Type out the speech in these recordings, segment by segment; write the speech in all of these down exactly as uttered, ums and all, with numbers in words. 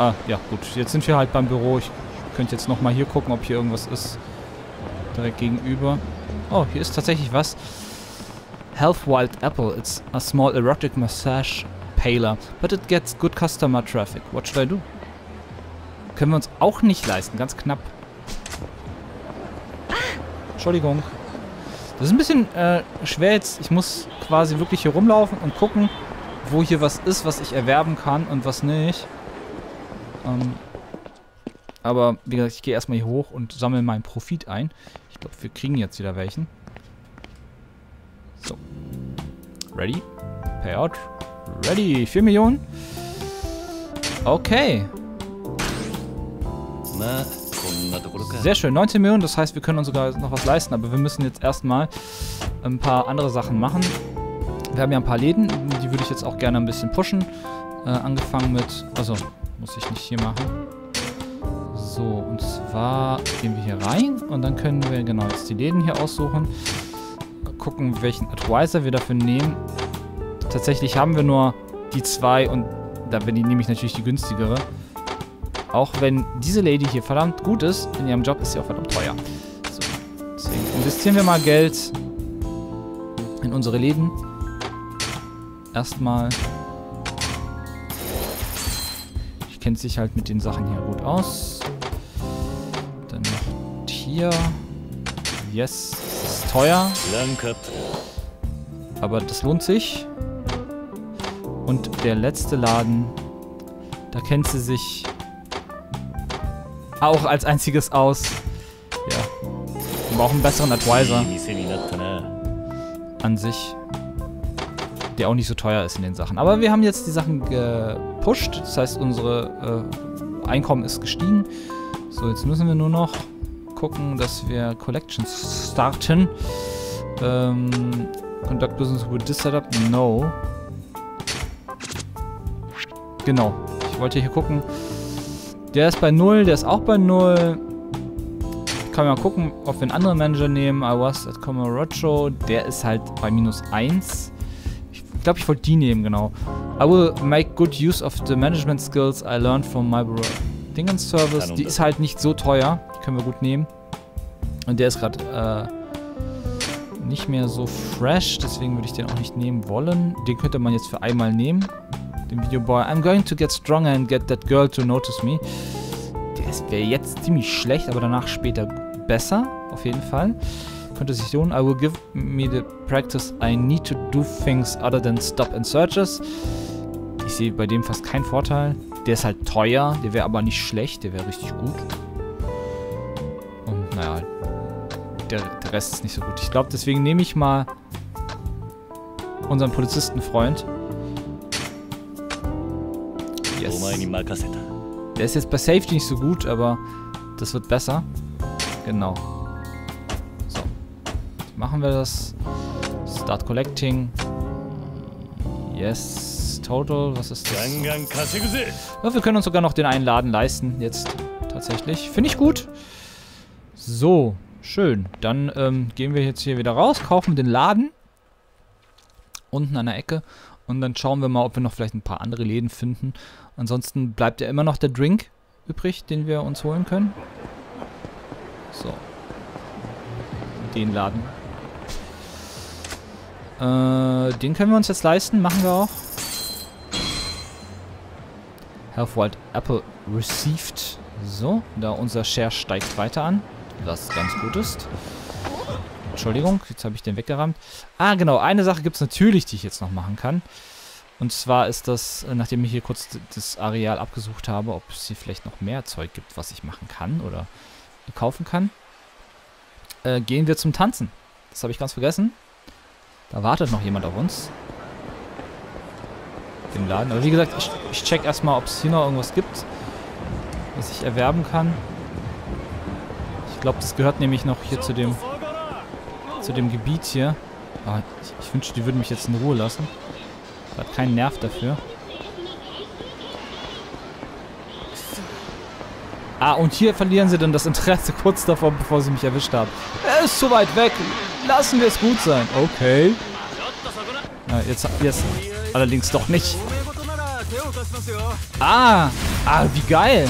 Ah, ja, gut. Jetzt sind wir halt beim Büro. Ich könnte jetzt nochmal hier gucken, ob hier irgendwas ist. Direkt gegenüber. Oh, hier ist tatsächlich was. Health Wild Apple. It's a small erotic massage parlor, but it gets good customer traffic. What should I do? Können wir uns auch nicht leisten. Ganz knapp. Entschuldigung. Das ist ein bisschen äh, schwer jetzt. Ich muss quasi wirklich hier rumlaufen und gucken, wo hier was ist, was ich erwerben kann und was nicht. Ähm, aber wie gesagt, ich gehe erstmal hier hoch und sammle meinen Profit ein. Ich glaube, wir kriegen jetzt wieder welchen. So. Ready? Payout. Ready. vier Millionen. Okay. Sehr schön. neunzehn Millionen, das heißt, wir können uns sogar noch was leisten. Aber wir müssen jetzt erstmal ein paar andere Sachen machen. Wir haben ja ein paar Läden. Die würde ich jetzt auch gerne ein bisschen pushen. Äh, angefangen mit... Also, muss ich nicht hier machen. So, und zwar gehen wir hier rein. Und dann können wir genau jetzt die Läden hier aussuchen. Gucken, welchen Advisor wir dafür nehmen. Tatsächlich haben wir nur die zwei und da nehme ich natürlich die günstigere. Auch wenn diese Lady hier verdammt gut ist, in ihrem Job ist sie auch verdammt teuer. So, deswegen investieren wir mal Geld in unsere Läden. Erstmal. Ich kenne sich halt mit den Sachen hier gut aus. Dann noch hier. Yes, das ist teuer. Aber das lohnt sich. Und der letzte Laden, da kennt sie sich auch als einziges aus. Ja. Wir brauchen einen besseren Advisor. An sich. Der auch nicht so teuer ist in den Sachen. Aber wir haben jetzt die Sachen gepusht. Das heißt, unsere äh, Einkommen ist gestiegen. So, jetzt müssen wir nur noch gucken, dass wir Collections starten. Ähm, Conduct Business with this setup? No. Genau. Ich wollte hier gucken. Der ist bei null, der ist auch bei null. Kann man mal gucken, ob wir einen anderen Manager nehmen. I was at Comorocho. Der ist halt bei minus eins. Ich glaube, ich wollte die nehmen, genau. I will make good use of the management skills I learned from my Dingens Service. Die ist halt nicht so teuer. Die können wir gut nehmen. Und der ist gerade äh, nicht mehr so fresh. Deswegen würde ich den auch nicht nehmen wollen. Den könnte man jetzt für einmal nehmen. Den Videoboy. I'm going to get stronger and get that girl to notice me. Der wäre jetzt ziemlich schlecht, aber danach später besser. Auf jeden Fall. Könnte sich lohnen. I will give me the practice I need to do things other than stop and searches. Ich sehe bei dem fast keinen Vorteil. Der ist halt teuer. Der wäre aber nicht schlecht. Der wäre richtig gut. Und naja, der, der Rest ist nicht so gut. Ich glaube, deswegen nehme ich mal unseren Polizistenfreund. Yes. Der ist jetzt bei Safety nicht so gut, aber das wird besser. Genau. So. Jetzt machen wir das. Start Collecting. Yes. Total. Was ist das? Ja, wir können uns sogar noch den einen Laden leisten. Jetzt tatsächlich. Finde ich gut. So. Schön. Dann ähm, gehen wir jetzt hier wieder raus, kaufen den Laden. Unten an der Ecke. Und dann schauen wir mal, ob wir noch vielleicht ein paar andere Läden finden. Ansonsten bleibt ja immer noch der Drink übrig, den wir uns holen können. So. Den Laden. Äh, den können wir uns jetzt leisten. Machen wir auch. Health Wild Apple received. So. Da unser Share steigt weiter an. Was ganz gut ist. Entschuldigung, jetzt habe ich den weggerammt. Ah, genau, eine Sache gibt es natürlich, die ich jetzt noch machen kann. Und zwar ist das, nachdem ich hier kurz das Areal abgesucht habe, ob es hier vielleicht noch mehr Zeug gibt, was ich machen kann oder kaufen kann. Äh, gehen wir zum Tanzen. Das habe ich ganz vergessen. Da wartet noch jemand auf uns. Im Laden. Aber wie gesagt, ich, ich check erstmal, ob es hier noch irgendwas gibt, was ich erwerben kann. Ich glaube, das gehört nämlich noch hier zu dem... zu dem Gebiet hier. Oh, ich, ich wünschte, die würden mich jetzt in Ruhe lassen. Ich habe keinen Nerv dafür. Ah, und hier verlieren sie dann das Interesse kurz davor, bevor sie mich erwischt haben. Er ist zu weit weg. Lassen wir es gut sein. Okay. Ja, jetzt, jetzt allerdings doch nicht. Ah, ah, wie geil.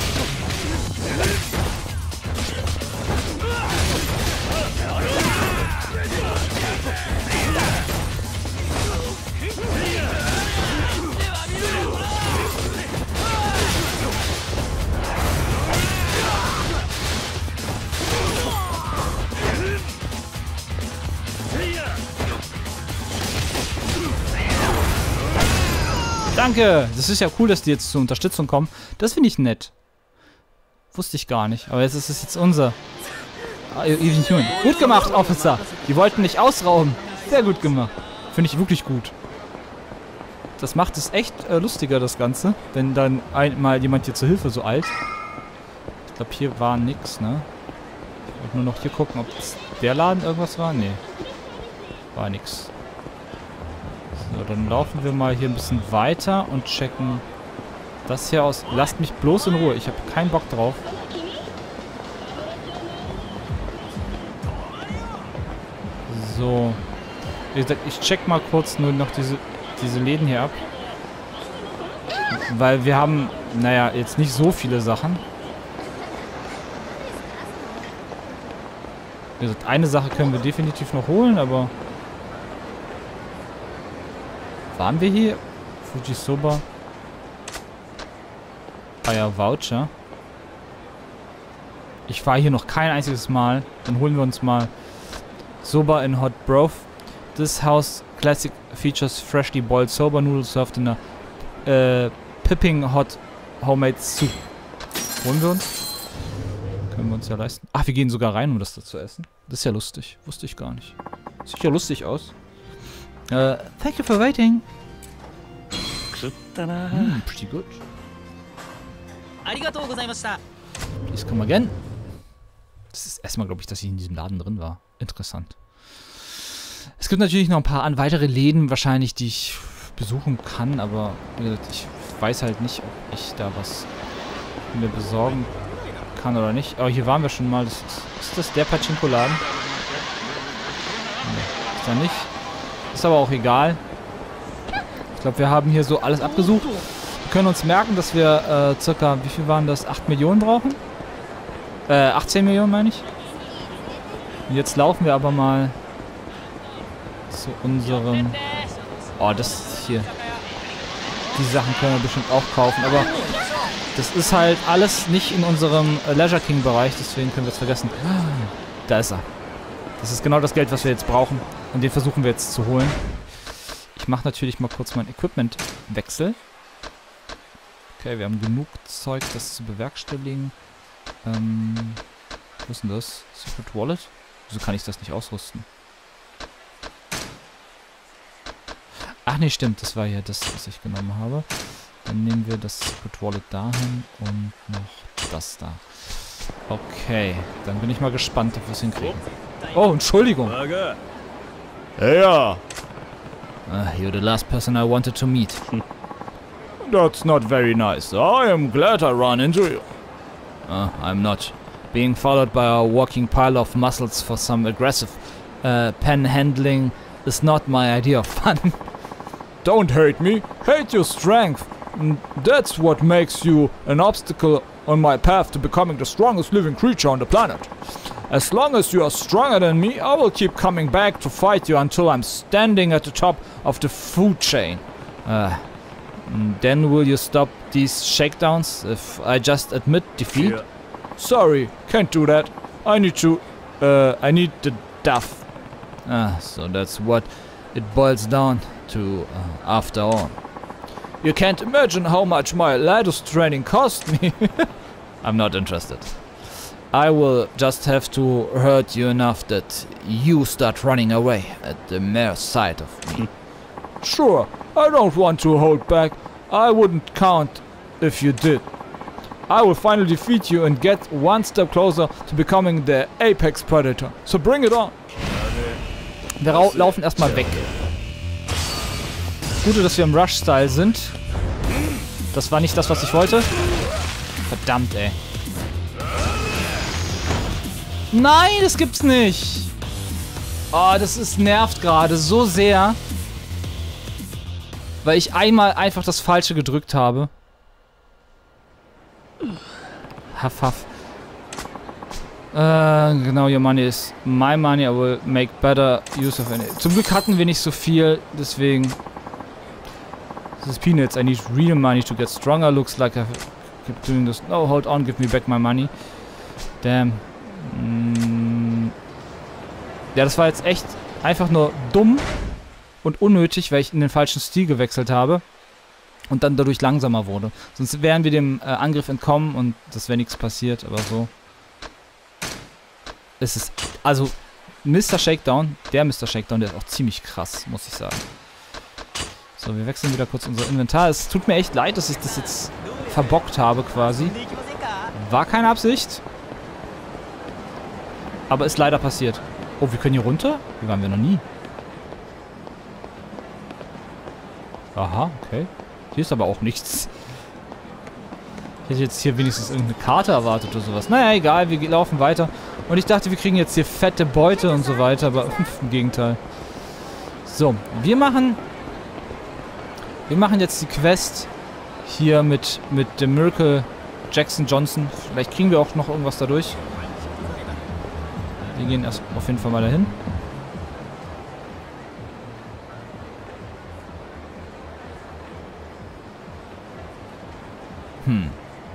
Danke! Das ist ja cool, dass die jetzt zur Unterstützung kommen. Das finde ich nett. Wusste ich gar nicht. Aber jetzt ist es jetzt unser. Ah, Even Human. Gut gemacht, Officer. Die wollten nicht ausrauben. Sehr gut gemacht. Finde ich wirklich gut. Das macht es echt äh, lustiger, das Ganze. Wenn dann einmal jemand hier zur Hilfe so eilt. Ich glaube, hier war nix, ne? Ich wollte nur noch hier gucken, ob das der Laden irgendwas war. Nee. War nix. So, dann laufen wir mal hier ein bisschen weiter und checken das hier aus. Lasst mich bloß in Ruhe. Ich habe keinen Bock drauf. So. Wie gesagt, ich check mal kurz nur noch diese, diese Läden hier ab. Weil wir haben, naja, jetzt nicht so viele Sachen. Wie gesagt, eine Sache können wir definitiv noch holen, aber... Waren wir hier? Fujisoba. Ah ja, Voucher. Ich war hier noch kein einziges Mal. Dann holen wir uns mal Soba in Hot Broth. This house classic features freshly boiled soba noodles served in a äh, piping hot homemade soup. Holen wir uns? Können wir uns ja leisten. Ach, wir gehen sogar rein, um das da zu essen. Das ist ja lustig. Wusste ich gar nicht. Sieht ja lustig aus. Uh, thank you for waiting. Mm, pretty good. Please come again. Das ist erstmal, glaube ich, dass ich in diesem Laden drin war. Interessant. Es gibt natürlich noch ein paar an weitere Läden wahrscheinlich, die ich besuchen kann, aber wie gesagt, ich weiß halt nicht, ob ich da was mir besorgen kann oder nicht. Aber hier waren wir schon mal. Das ist, ist das der Pachinko-Laden? Nee, ist da nicht. Ist aber auch egal. Ich glaube, wir haben hier so alles abgesucht. Wir können uns merken, dass wir äh, circa, wie viel waren das? acht Millionen brauchen? Äh, achtzehn Millionen meine ich. Und jetzt laufen wir aber mal zu unserem... Oh, das hier. Die Sachen können wir bestimmt auch kaufen, aber das ist halt alles nicht in unserem äh, Leisure King Bereich, deswegen können wir es vergessen. Da ist er. Das ist genau das Geld, was wir jetzt brauchen. Und den versuchen wir jetzt zu holen. Ich mache natürlich mal kurz mein Equipment-Wechsel. Okay, wir haben genug Zeug, das zu bewerkstelligen. Ähm, wo ist denn das? Secret Wallet? Wieso kann ich das nicht ausrüsten? Ach nee, stimmt. Das war ja das, was ich genommen habe. Dann nehmen wir das Secret Wallet dahin und noch das da. Okay, dann bin ich mal gespannt, ob wir es hinkriegen. Oh, Entschuldigung. Hey, ja. Uh, you're the last person I wanted to meet. That's not very nice. I am glad I ran into you. Uh, I'm not. Being followed by a walking pile of muscles for some aggressive uh, pen handling is not my idea of fun. Don't hate me. Hate your strength. That's what makes you an obstacle on my path to becoming the strongest living creature on the planet. As long as you are stronger than me, I will keep coming back to fight you until I'm standing at the top of the food chain. Uh, then will you stop these shakedowns if I just admit defeat? Yeah. Sorry, can't do that. I need to... Uh, I need the duff. Ah, so that's what it boils down to uh, after all. You can't imagine how much my latest training cost me. I'm not interested. I will just have to hurt you enough that you start running away at the mere sight of me. Sure, I don't want to hold back. I wouldn't count if you did. I will finally defeat you and get one step closer to becoming the apex predator. So bring it on. Wir laufen erstmal weg. Gute, dass wir im Rush-Style sind. Das war nicht das, was ich wollte. Verdammt, ey. Nein, das gibt's nicht. Oh, das ist nervt gerade so sehr. weil ich einmal einfach das Falsche gedrückt habe. Huff, huff. Äh, genau, your money is my money, I will make better use of it. Zum Glück hatten wir nicht so viel, deswegen... This is peanuts, I need real money to get stronger, looks like I keep doing this. No, hold on, give me back my money. Damn. Mm. Ja, das war jetzt echt einfach nur dumm und unnötig, weil ich in den falschen Stil gewechselt habe und dann dadurch langsamer wurde. Sonst wären wir dem äh, Angriff entkommen und das wäre nichts passiert, aber so. Es ist, also, Mister Shakedown, der Mister Shakedown, der ist auch ziemlich krass, muss ich sagen. So, wir wechseln wieder kurz unser Inventar. Es tut mir echt leid, dass ich das jetzt verbockt habe quasi. War keine Absicht. Aber ist leider passiert. Oh, wir können hier runter? Hier waren wir noch nie. Aha, okay. Hier ist aber auch nichts. Ich hätte jetzt hier wenigstens irgendeine Karte erwartet oder sowas. Naja, egal, wir laufen weiter. Und ich dachte, wir kriegen jetzt hier fette Beute und so weiter, aber im Gegenteil. So, wir machen... Wir machen jetzt die Quest hier mit, mit dem Miracle Jackson Johnson. Vielleicht kriegen wir auch noch irgendwas dadurch. Wir gehen erst auf jeden Fall mal dahin. Hm.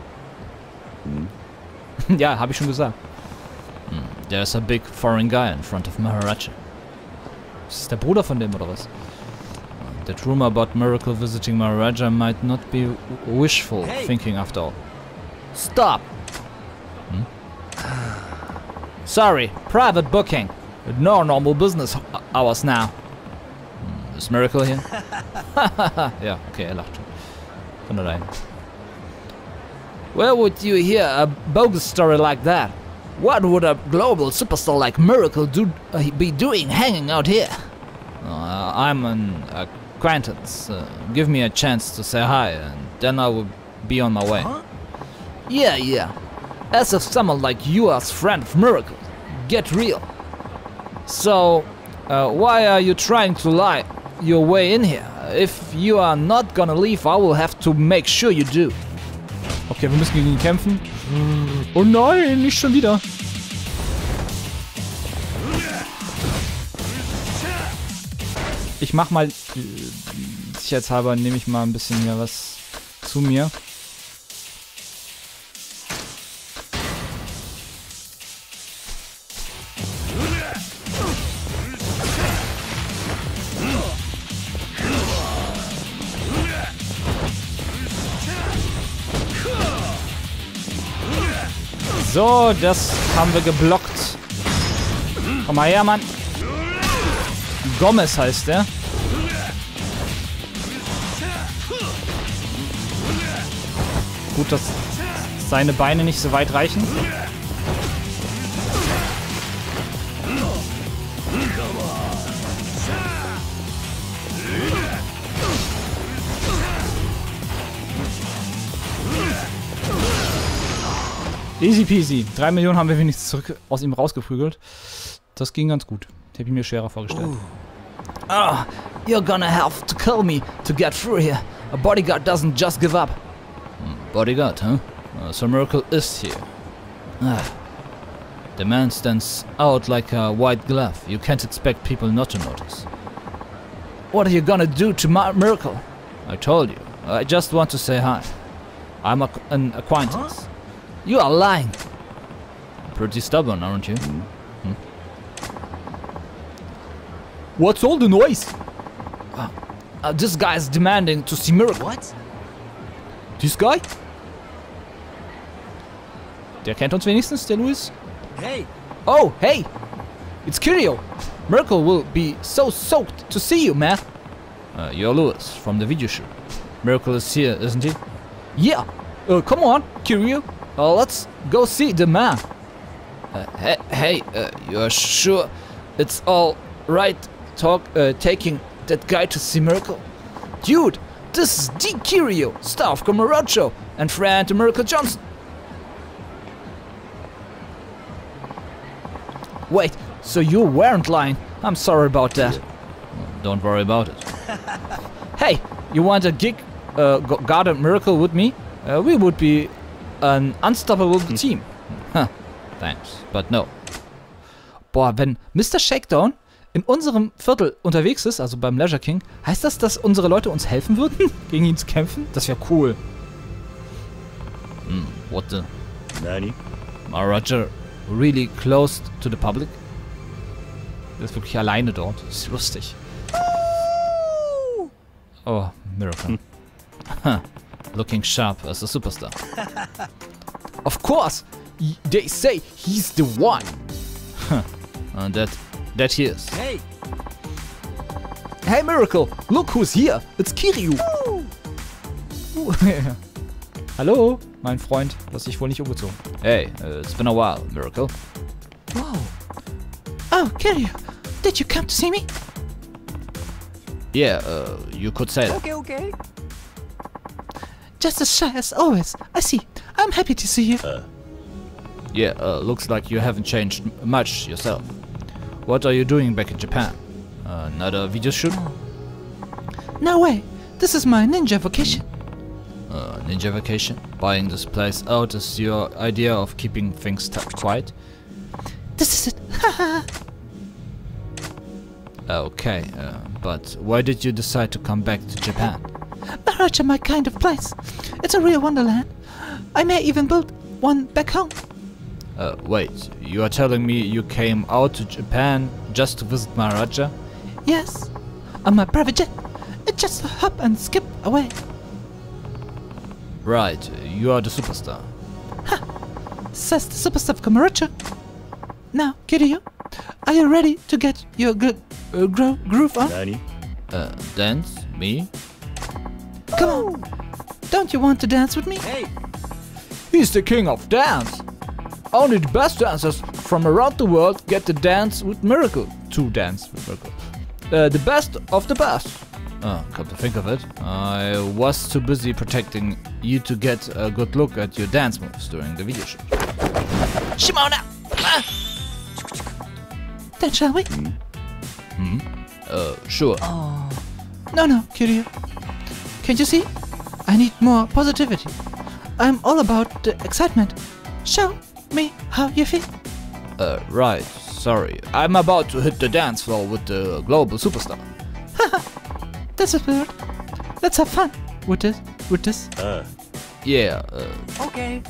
hm. Ja, habe ich schon gesagt. Hm. There's a big foreign guy in front of Maharaja. Ist das der Bruder von dem oder was? That rumor about Miracle visiting Maharaja might not be wishful hey. thinking after all. Stop! Hmm? Sorry, private booking. No normal business hours now. Hmm, is Miracle here? Ja, okay, er lacht schon. Von allein. Where would you hear a bogus story like that? What would a global superstar like Miracle do, uh, be doing hanging out here? Uh, I'm an acquaintance. Uh, give me a chance to say hi, and then I will be on my way. Huh? Yeah, yeah. As if someone like you is friend of Miracle. Get real. So, uh, why are you trying to lie your way in here? If you are not gonna leave, I will have to make sure you do. Okay, wir müssen gegen ihn kämpfen. Oh nein, nicht schon wieder. Ich mach mal, sicherheitshalber nehme ich mal ein bisschen hier was zu mir. So, das haben wir geblockt. Komm mal her, Mann. Gomez heißt der. Gut, dass seine Beine nicht so weit reichen. Easy peasy. Drei Millionen haben wir wenigstens zurück aus ihm rausgeprügelt. Das ging ganz gut. Das habe ich mir schwerer vorgestellt. Ah, oh, you're gonna have to kill me to get through here. A bodyguard doesn't just give up. Bodyguard, huh? Uh, so Miracle is here. Ah. The man stands out like a white glove. You can't expect people not to notice. What are you gonna do to my Miracle? I told you. I just want to say hi. I'm a, an acquaintance. Huh? You are lying. Pretty stubborn, aren't you? Mm. Hmm? What's all the noise? Uh, uh, this guy is demanding to see Miracle. What? This guy? Der kennt uns wenigstens, der Louis. Hey. Oh, hey. It's Kirio. Miracle will be so soaked to see you, man. Uh, you're Louis from the video shoot. Miracle is here, isn't he? Yeah. Uh, come on, Kirio. Uh, let's go see the man. Uh, hey, hey uh, you're sure it's all right talk, uh, taking that guy to see Miracle? Dude, this is D. Kirio, star of Komorocho, and friend to Miracle Johnson. Wait, so you weren't lying? I'm sorry about that. Don't worry about it. Hey, You want a gig, uh, Garden Miracle with me? Uh, we would be an unstoppable team. Huh. Thanks, but no. Boah, wenn Mister Shakedown in unserem Viertel unterwegs ist, also beim Leisure King, heißt das, dass unsere Leute uns helfen würden, gegen ihn zu kämpfen? Das wäre cool. Hm, what the? Nani? Maharaja really close to the public? Der ist wirklich alleine dort. Das ist lustig. Oh, Miracle. Huh. Looking sharp as a superstar. Of course! They say he's the one! Huh. And that, that he is. Hey! Hey Miracle! Look who's here! It's Kiryu! Uh. Hallo, mein Freund. Du hast dich wohl nicht umgezogen. Hey, uh, it's been a while, Miracle. Wow. Oh, Kiryu, did you come to see me? Yeah, uh, you could say that. Okay, okay. Just as shy as always. I see. I'm happy to see you. Uh, Yeah, uh, looks like you haven't changed m- much yourself. What are you doing back in Japan? Uh, another video shoot? No way. This is my ninja vacation. Uh, ninja vacation? Buying this place out is your idea of keeping things t- quiet? This is it. Haha. Okay, uh, but why did you decide to come back to Japan? Maharaja, my kind of place. It's a real wonderland. I may even build one back home. Uh, wait, you are telling me you came out to Japan just to visit Maharaja? Yes. On my private jet. It's just a hop and skip away. Right, you are the superstar. Says the superstar of Maharaja. Now, Kiryu, are you ready to get your gro uh, gro groove on? Nani? Uh, dance? Me? Come on. Don't you want to dance with me? Hey! He's the king of dance. Only the best dancers from around the world get to dance with Miracle. To dance with Miracle. Uh, the best of the best. Oh, come to think of it, I was too busy protecting you to get a good look at your dance moves during the video shoot. Shimona! Ah. Then shall we? Hmm? Uh, sure. No, no, Kiryu. Can't you see? I need more positivity. I'm all about the excitement. Show me how you feel. Uh, right, sorry. I'm about to hit the dance floor with the global superstar. That's a spirit. Let's have fun with this. With this. Uh, Yeah, uh, okay.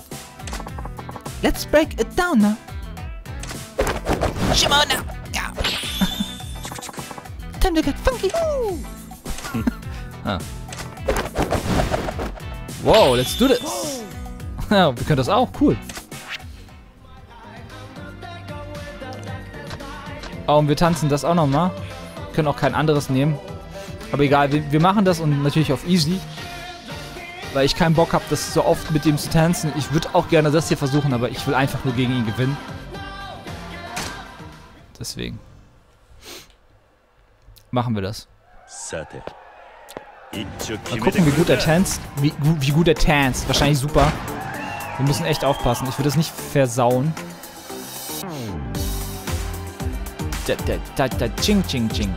Let's break it down now. Shimona! Time to get funky. wow, let's do this. Ja, wir können das auch, cool. Oh, und wir tanzen das auch nochmal. Wir können auch kein anderes nehmen. Aber egal, wir, wir machen das und natürlich auf easy. Weil ich keinen Bock habe, das so oft mit ihm zu tanzen. Ich würde auch gerne das hier versuchen, aber ich will einfach nur gegen ihn gewinnen. Deswegen. Machen wir das. Sate. Mal gucken, wie gut er tanzt. Wie, gu- wie gut er tanzt. Wahrscheinlich super. Wir müssen echt aufpassen. Ich will das nicht versauen. Da, da, da, da, ching, ching, ching.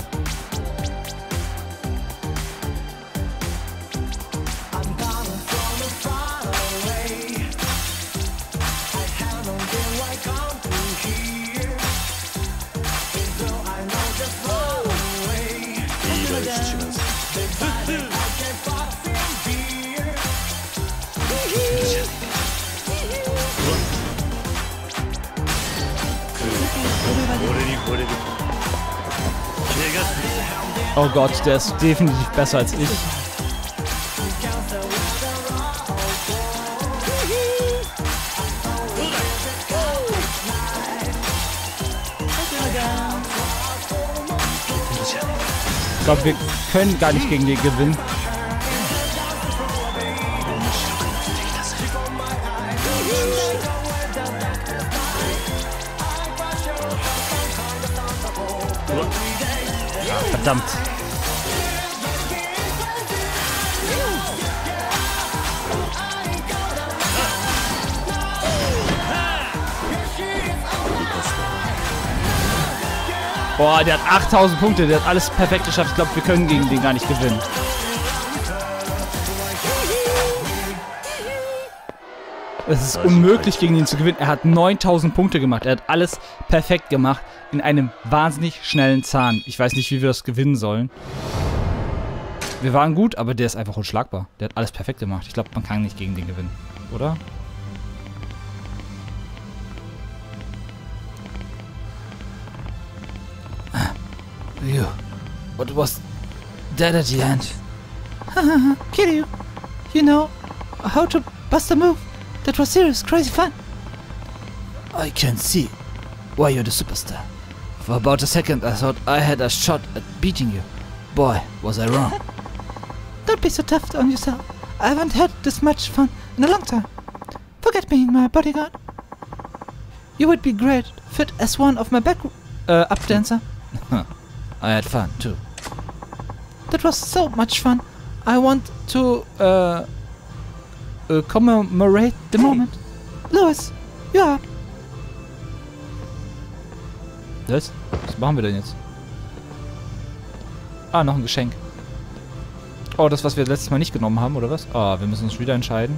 Oh Gott, der ist definitiv besser als ich. Ich glaube, wir können gar nicht gegen den gewinnen. Verdammt. Boah, der hat achttausend Punkte, der hat alles perfekt geschafft. Ich glaube, wir können gegen den gar nicht gewinnen. Es ist unmöglich, gegen ihn zu gewinnen. Er hat neuntausend Punkte gemacht. Er hat alles perfekt gemacht. In einem wahnsinnig schnellen Zahn. Ich weiß nicht, wie wir das gewinnen sollen. Wir waren gut, aber der ist einfach unschlagbar. Der hat alles perfekt gemacht. Ich glaube, man kann nicht gegen den gewinnen. Oder? You. What was that at the end? Haha, Kiryu. You know how to bust a move. That was serious, crazy fun. I can see why you're the superstar. For about a second I thought I had a shot at beating you. Boy, was I wrong. Don't be so tough on yourself. I haven't had this much fun in a long time. Forget being my bodyguard. You would be great fit as one of my back uh, up dancer. I had fun too. That was so much fun. I want to uh, uh commemorate the moment. Louis, you're up. Was? Was machen wir denn jetzt? Ah, noch ein Geschenk. Oh, das, was wir letztes Mal nicht genommen haben, oder was? Ah, wir müssen uns wieder entscheiden.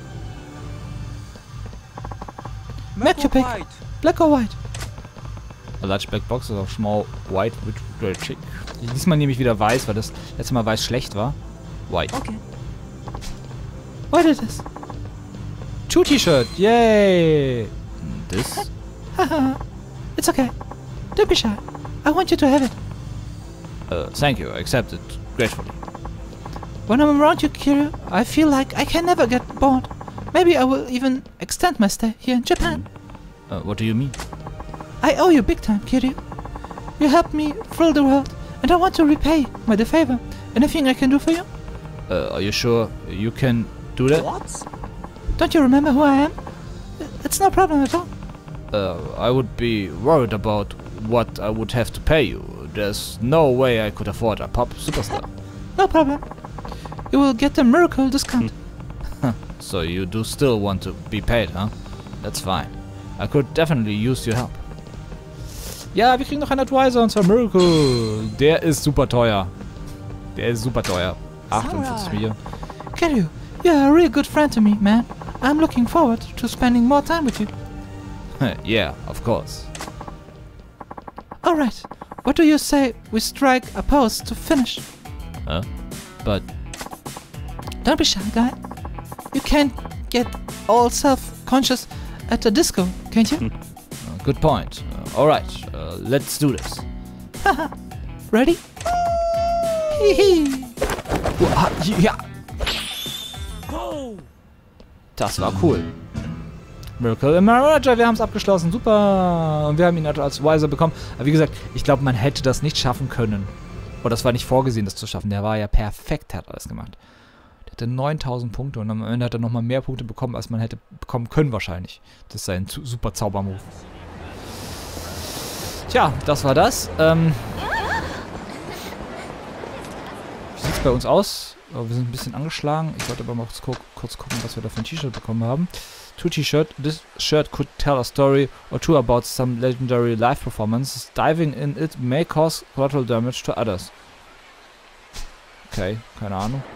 Make your pick. Black or white? A large black box of small white with red chick. Diesmal nehme ich wieder weiß, weil das letzte Mal weiß schlecht war. White. Okay. What is this? Two T-Shirt. Yay! This? Haha. It's okay. Don't be shy. I want you to have it. Uh, thank you. I accept it gratefully. When I'm around you, Kiryu, I feel like I can never get bored. Maybe I will even extend my stay here in Japan. Uh, what do you mean? I owe you big time, Kiryu. You helped me thrill the world, and I want to repay my the favor. Anything I can do for you? Uh, are you sure you can do that? What? Don't you remember who I am? It's no problem at all. Uh, I would be worried about what I would have to pay you. There's no way I could afford a pop superstar. No problem. You will get a miracle discount. So you do still want to be paid, huh? That's fine. I could definitely use your help. Ja, wir kriegen noch einen Advisor, und zwar Miracle. Der ist super teuer. Der ist super teuer. achtundvierzig Millionen. Kiryu, you're a real good friend to me, man. I'm looking forward to spending more time with you. Yeah, of course. Alright, what do you say we strike a pose to finish? Huh? But... Don't be shy, guy. You can't get all self-conscious at a disco, can't you? Uh, good point. Uh, Alright, uh, let's do this. Haha. Ready? Hihi. Ja. Das war cool. Miracle Manager, wir haben es abgeschlossen. Super. Und wir haben ihn als Advisor bekommen. Aber wie gesagt, ich glaube, man hätte das nicht schaffen können. Oder das war nicht vorgesehen, das zu schaffen. Der war ja perfekt, hat alles gemacht. Der hatte neuntausend Punkte und am Ende hat er nochmal mehr Punkte bekommen, als man hätte bekommen können wahrscheinlich. Das ist sein super Zaubermove. Tja, das war das. Ähm, wie sieht es bei uns aus? Oh, wir sind ein bisschen angeschlagen. Ich wollte aber mal kurz, gu kurz gucken, was wir da für ein T-Shirt bekommen haben. Two T-Shirt. This shirt could tell a story or two about some legendary live performances. Diving in it may cause collateral damage to others. Okay, keine Ahnung.